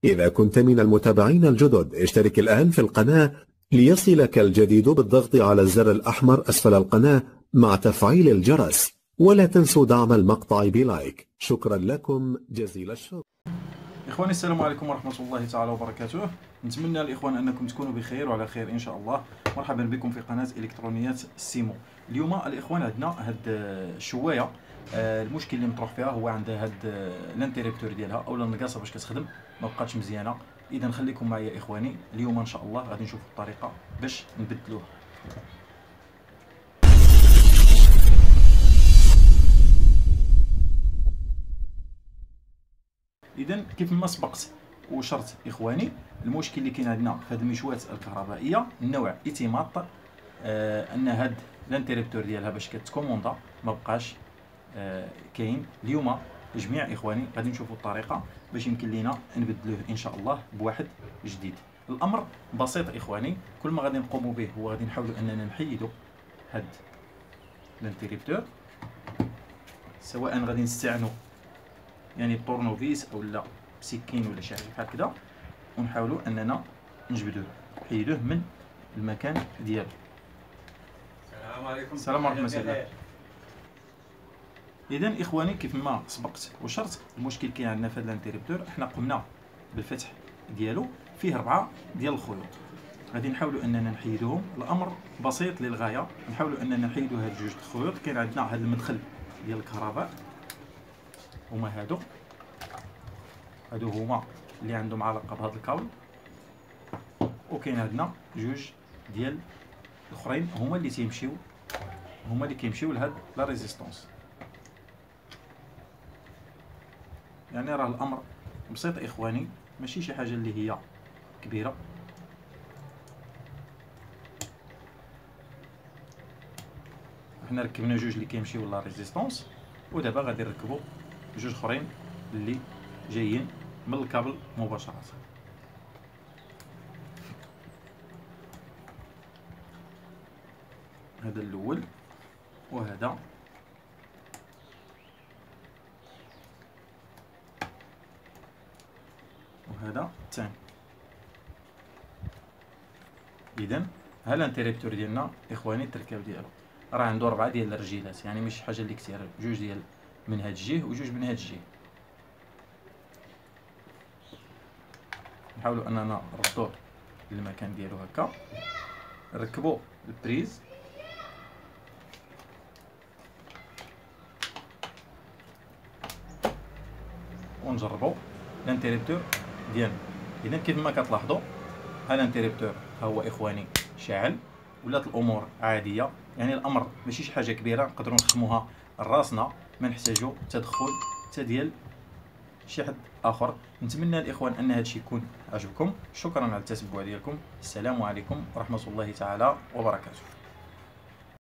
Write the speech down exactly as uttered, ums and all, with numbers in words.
إذا كنت من المتابعين الجدد اشترك الآن في القناة ليصلك الجديد بالضغط على الزر الأحمر أسفل القناة مع تفعيل الجرس، ولا تنسوا دعم المقطع بلايك. شكرا لكم جزيل الشكر. إخواني السلام عليكم ورحمة الله تعالى وبركاته. نتمنى الإخوان أنكم تكونوا بخير وعلى خير إن شاء الله. مرحبا بكم في قناة إلكترونيات سيمو. اليوم الإخوان عندنا هاد الشواية، المشكل اللي مطروح فيها هو عندها هاد الانتيريبتور ديالها أو النقاصة باش كتخدم ما بقاتش مزيانة. إذا خليكم معايا يا إخواني، اليوم إن شاء الله غادي نشوفوا الطريقة باش نبدلوها. إذا كيف ما سبقت وشرت إخواني، المشكل اللي كاين عندنا في هاد المشوات الكهربائية نوع إيتيماط، آه أن هاد الانتيريبتور ديالها باش كتكوموندا ما بقاش آه كاين. اليوم جميع إخواني غادي نشوفوا الطريقة باش يمكن لينا نبدلوه إن شاء الله بواحد جديد. الأمر بسيط إخواني، كل ما غادي نقوموا به هو غادي نحاولوا أننا نحيدوا هاد الانتيريبتور، سواء غادي نستعنوا يعني بطورنوفيس او لا بسكين ولا شي حاجه بحال هكذا، ونحاولوا اننا نجبدوه نحيدوه من المكان ديالو. السلام عليكم. السلام ورحمه الله. اذا اخواني كيف ما سبقت وشرت، المشكل كاين عندنا في هذا الانتيريبتور، احنا قمنا بالفتح ديالو، فيه ربعه ديال الخيوط، غادي نحاولوا اننا نحيدوهم. الامر بسيط للغايه، نحاولوا اننا نحيدوا هاد جوج الخيوط. كاين عندنا هذا المدخل ديال الكهرباء، هما هادو هادو هما اللي عندهم علاقه بهذا الكابل، وكاين عندنا جوج ديال الاخرين هما اللي تيمشيو هما اللي كيمشيو لهاد لا ريزيستونس. يعني راه الامر بسيط اخواني، ماشي شي حاجه اللي هي كبيره. حنا ركبنا جوج اللي كيمشيو لا ريزيستونس، ودابا غادي نركبوا جوج اخرين اللي جايين من الكابل مباشره. هذا الاول وهذا وهذا الثاني. اذا ها الانتيريبتور ديالنا اخواني، التركيب ديالو راه عنده اربعه ديال الرجيلات، يعني ماشي حاجه اللي كثيره، جوج ديال من هاد الجهه وجوج من هاد الجهه. نحاولوا اننا نردوه للمكان ديالو هكا، نركبوا البريز ونجربوا الانتيريبتور ديالنا. اذا كيف ما كتلاحظوا ها الانتيريبتور ها هو اخواني شاعل، ولات الامور عاديه، يعني الامر ماشي شي حاجه كبيره، نقدروا نخدموها راسنا، ما نحتاجوا تدخل حتى ديال شي حد اخر. نتمنى الاخوان ان هذا الشيء يكون عجبكم. شكرا على التتبع ديالكم. السلام عليكم ورحمه الله تعالى وبركاته.